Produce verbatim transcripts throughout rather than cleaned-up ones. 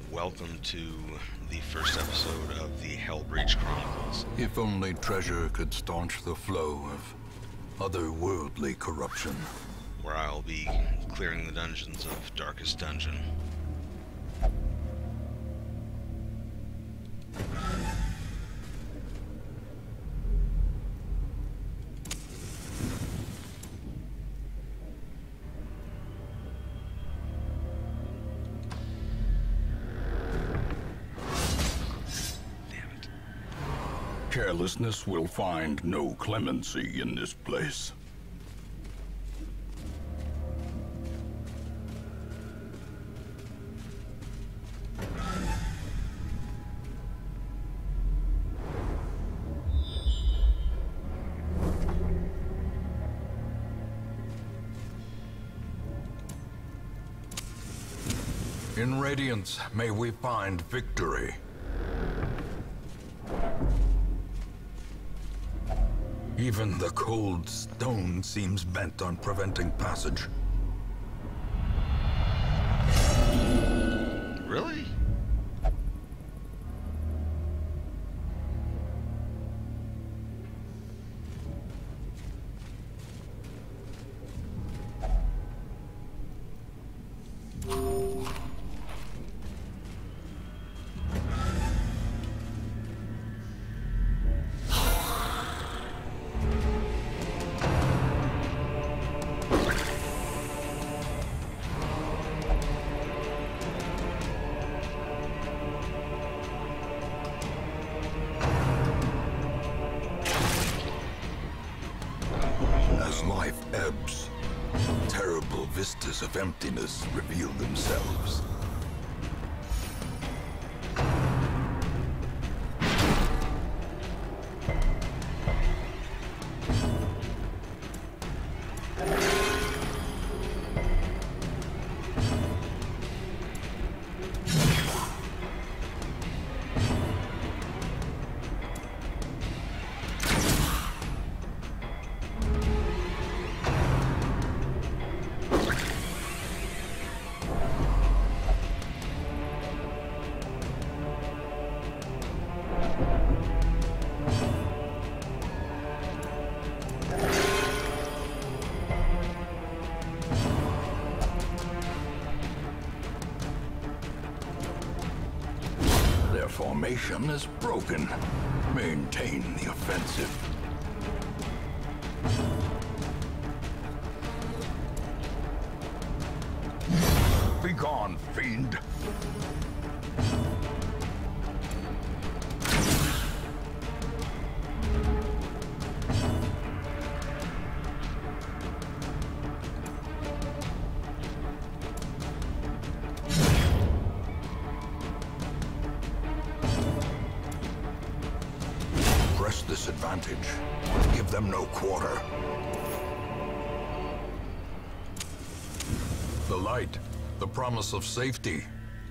welcome to the first episode of the Hellbreach Chronicles. If only treasure could staunch the flow of otherworldly corruption. Where I'll be clearing the dungeons of Darkest Dungeon. Carelessness will find no clemency in this place. In Radiance, may we find victory. Even the cold stone seems bent on preventing passage. Really? Vistas of emptiness reveal themselves. Formation is broken. Maintain the offensive. Begone, fiend! Disadvantage. Give them no quarter. The light, the promise of safety.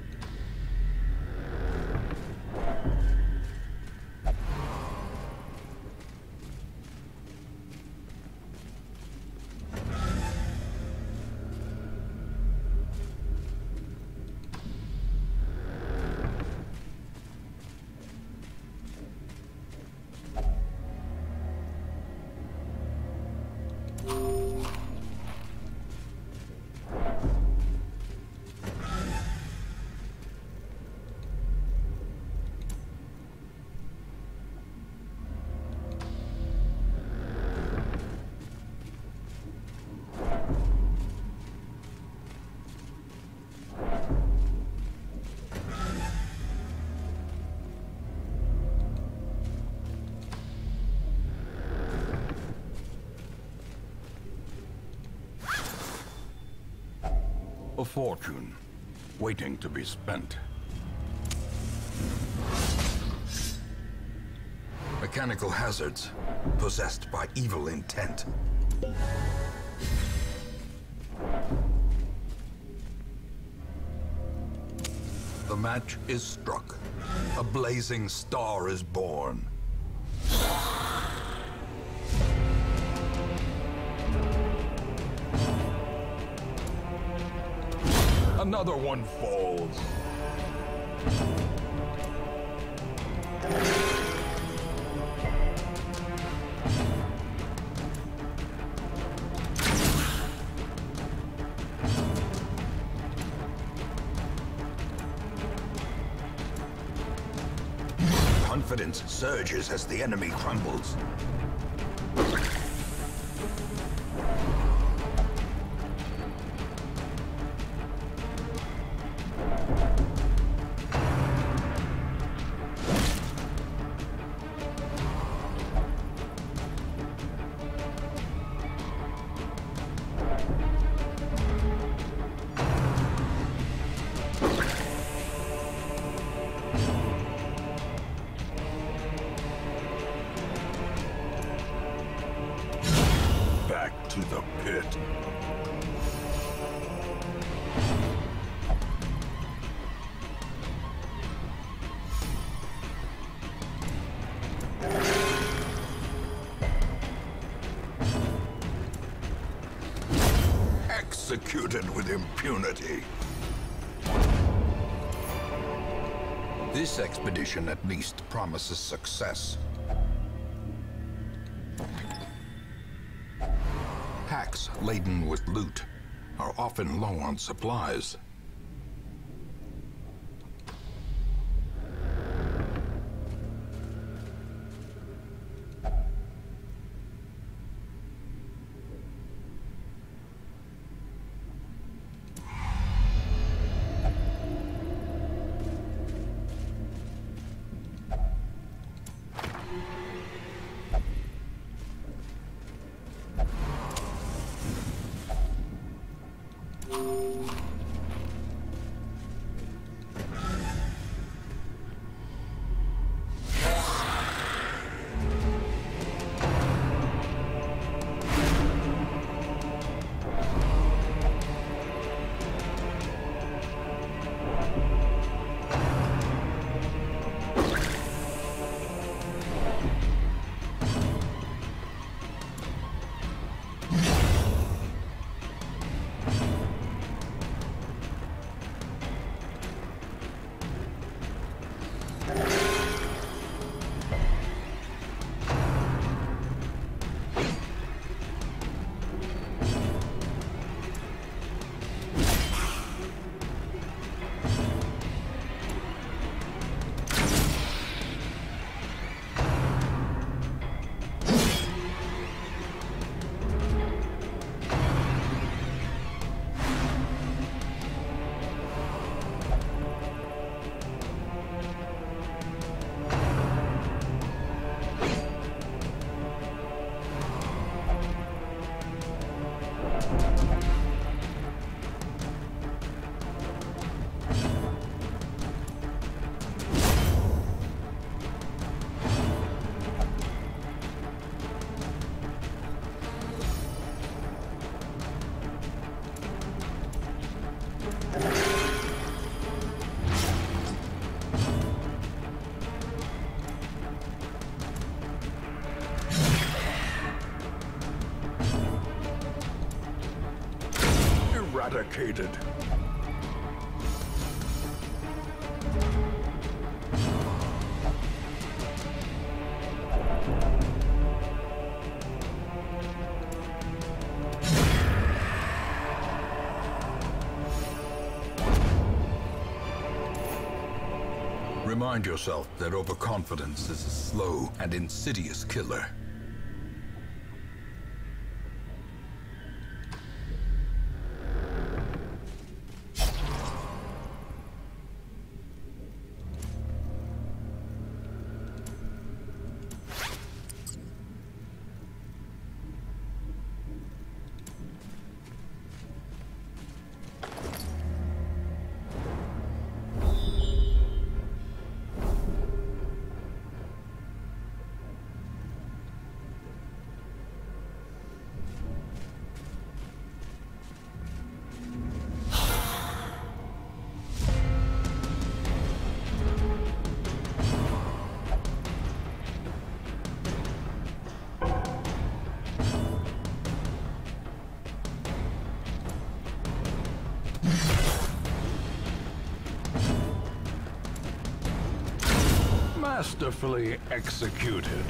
A fortune, waiting to be spent. Mechanical hazards, possessed by evil intent. The match is struck. A blazing star is born. Another one falls. confidence surges as the enemy crumbles. To the pit. Executed with impunity. This expedition at least promises success. Packs laden with loot are often low on supplies. Eradicated. Remind yourself that overconfidence is a slow and insidious killer. Masterfully executed.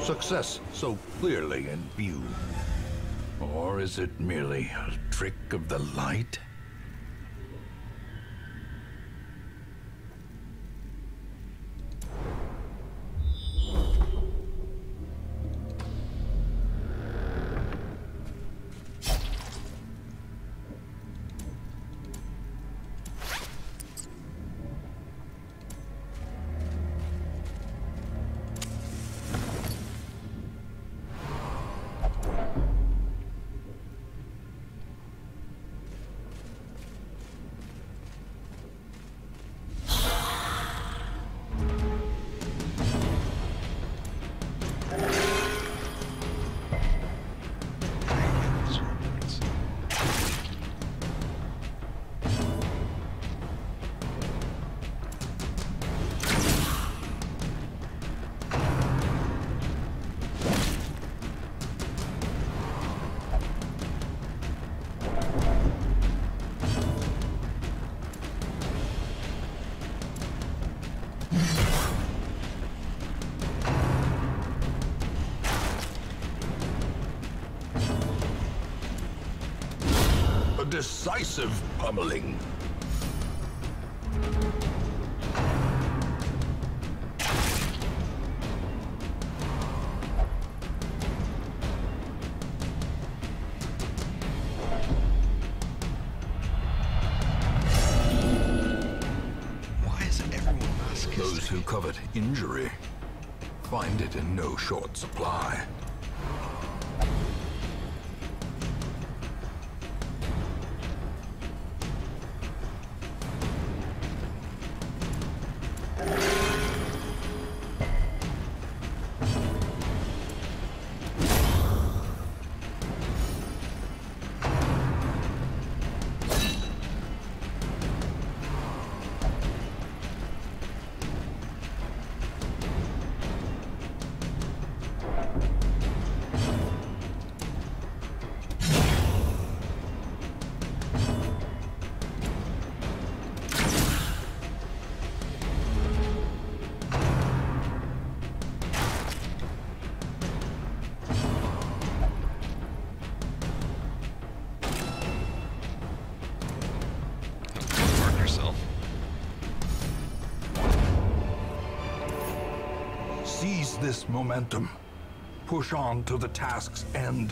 Success so clearly in view. Or is it merely a trick of the light? Decisive pummeling. Why is everyone masochistic? Those who covet injury find it in no short supply. Seize this momentum. Push on to the task's end.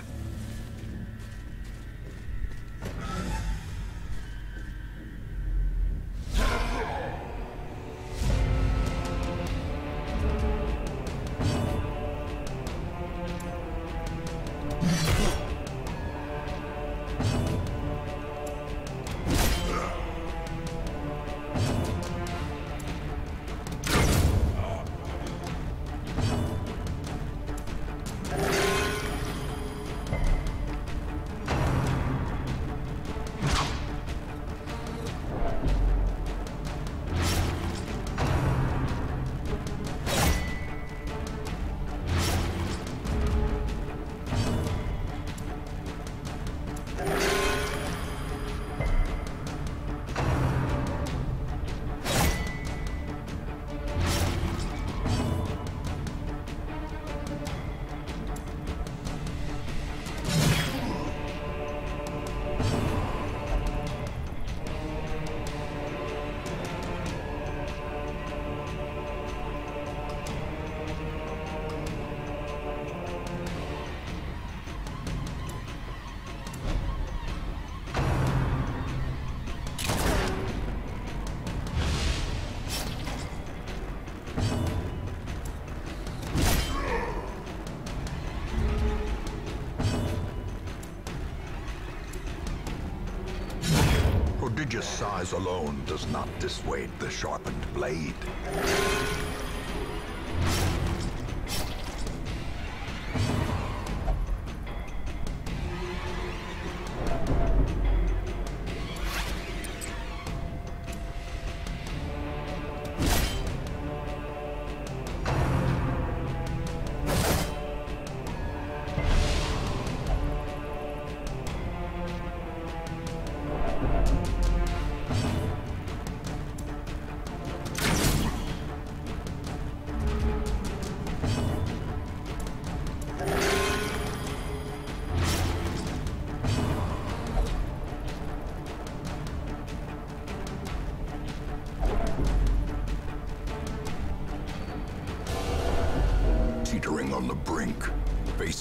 Prodigious size alone does not dissuade the sharpened blade.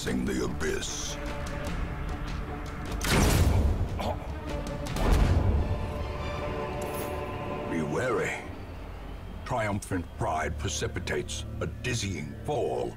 crossing the abyss. Be wary. Triumphant pride precipitates a dizzying fall.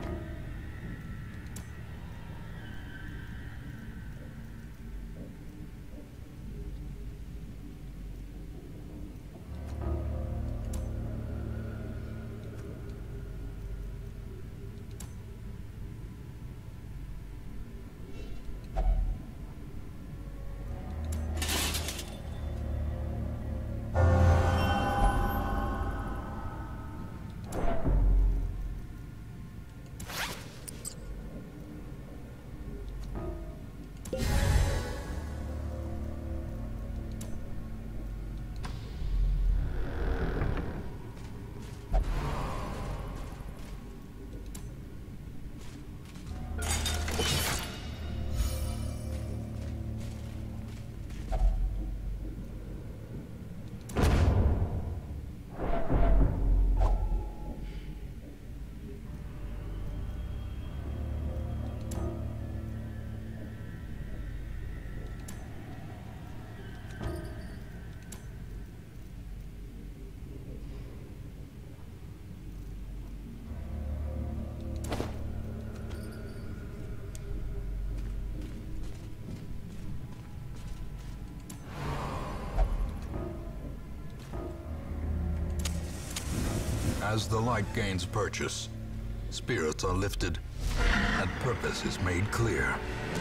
As the light gains purchase, spirits are lifted, and purpose is made clear.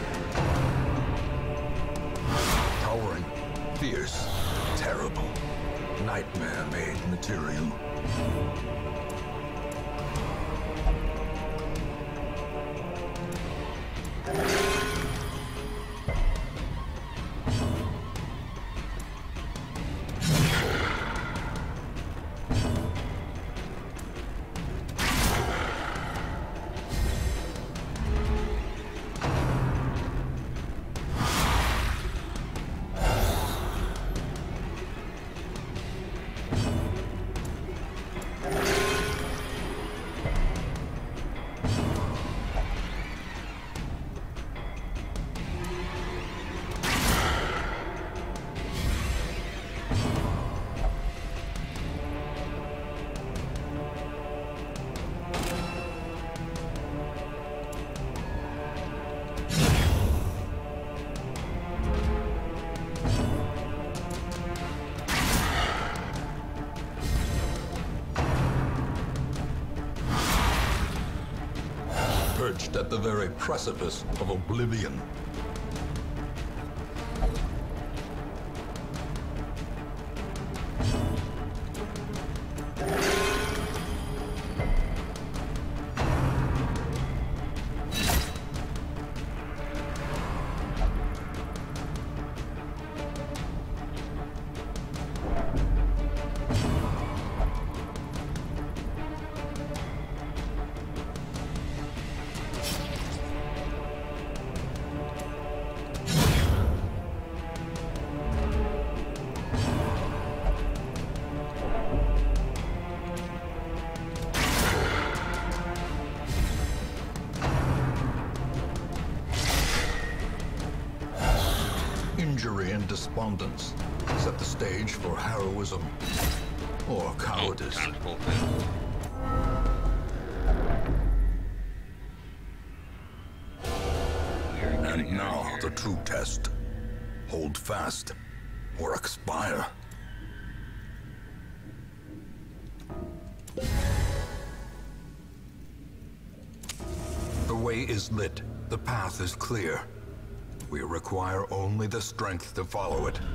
Towering, fierce, terrible, nightmare-made material. Perched at the very precipice of oblivion. Injury and despondence set the stage for heroism or cowardice. And now the true test. Hold fast or expire. The way is lit. The path is clear. We require only the strength to follow it.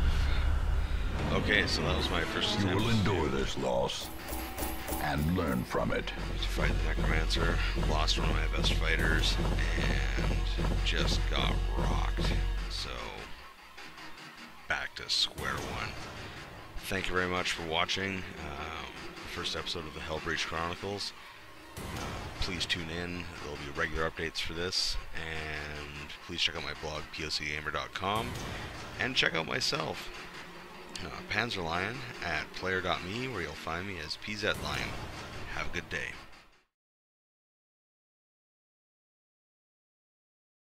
Okay, so that was my first attempt. You will endure this loss and learn from it. To fight the Necomancer, lost one of my best fighters, and just got rocked. So, back to square one. Thank you very much for watching um, the first episode of the Hellbreach Chronicles. Uh, please tune in. There'll be regular updates for this, and please check out my blog, P O C gamer dot com, and check out myself, uh, Panzerlion, at player dot me, where you'll find me as P Z Lion. Have a good day.